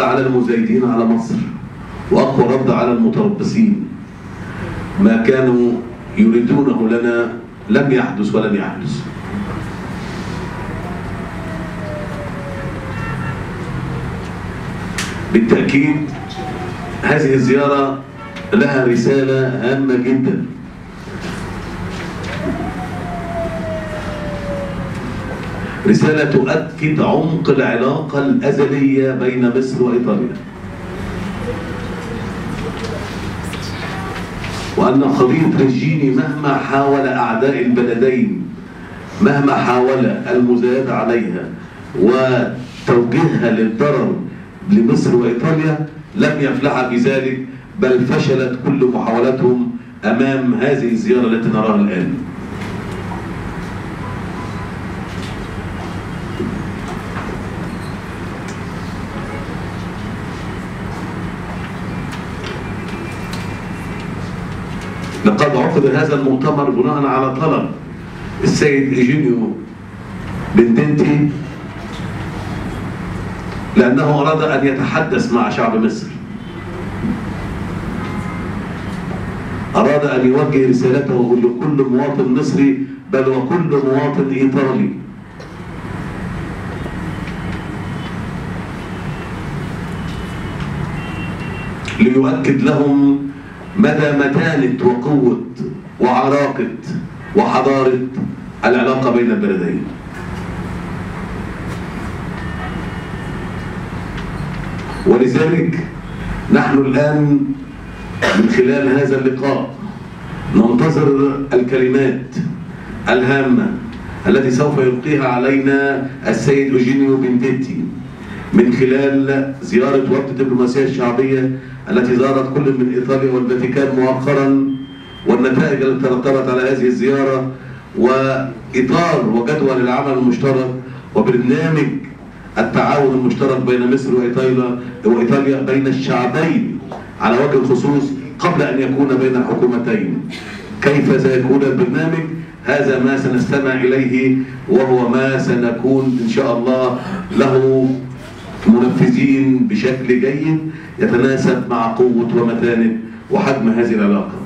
على المزايدين على مصر وأقوى رد على المتربصين. ما كانوا يريدونه لنا لم يحدث ولن يحدث. بالتأكيد هذه الزيارة لها رسالة هامة جدا. رسالة تؤكد عمق العلاقة الأزلية بين مصر وإيطاليا، وأن قضية ريجيني مهما حاول أعداء البلدين، مهما حاول المزايدة عليها وتوجيهها للضرر لمصر وإيطاليا، لم يفلح بذلك، بل فشلت كل محاولاتهم أمام هذه الزيارة التي نراها الآن. لقد عقد هذا المؤتمر بناء على طلب السيد إيجينيو بندنتي، لأنه أراد أن يتحدث مع شعب مصر، أراد أن يوجه رسالته لكل مواطن مصري بل وكل مواطن إيطالي، ليؤكد لهم مدى متانة وقوة وعراقة وحضارة العلاقة بين البلدين. ولذلك نحن الآن من خلال هذا اللقاء ننتظر الكلمات الهامة التي سوف يلقيها علينا السيد إيجينيو بندنتي من خلال زيارة وفد الدبلوماسية الشعبية التي زارت كل من إيطاليا والفاتيكان مؤخرا، والنتائج التي ترتبت على هذه الزيارة، وإطار وجدول العمل المشترك وبرنامج التعاون المشترك بين مصر وإيطاليا بين الشعبين على وجه الخصوص قبل أن يكون بين الحكومتين. كيف سيكون البرنامج؟ هذا ما سنستمع إليه، وهو ما سنكون إن شاء الله له منفذين بشكل جيد يتناسب مع قوة ومتانة وحجم هذه العلاقة.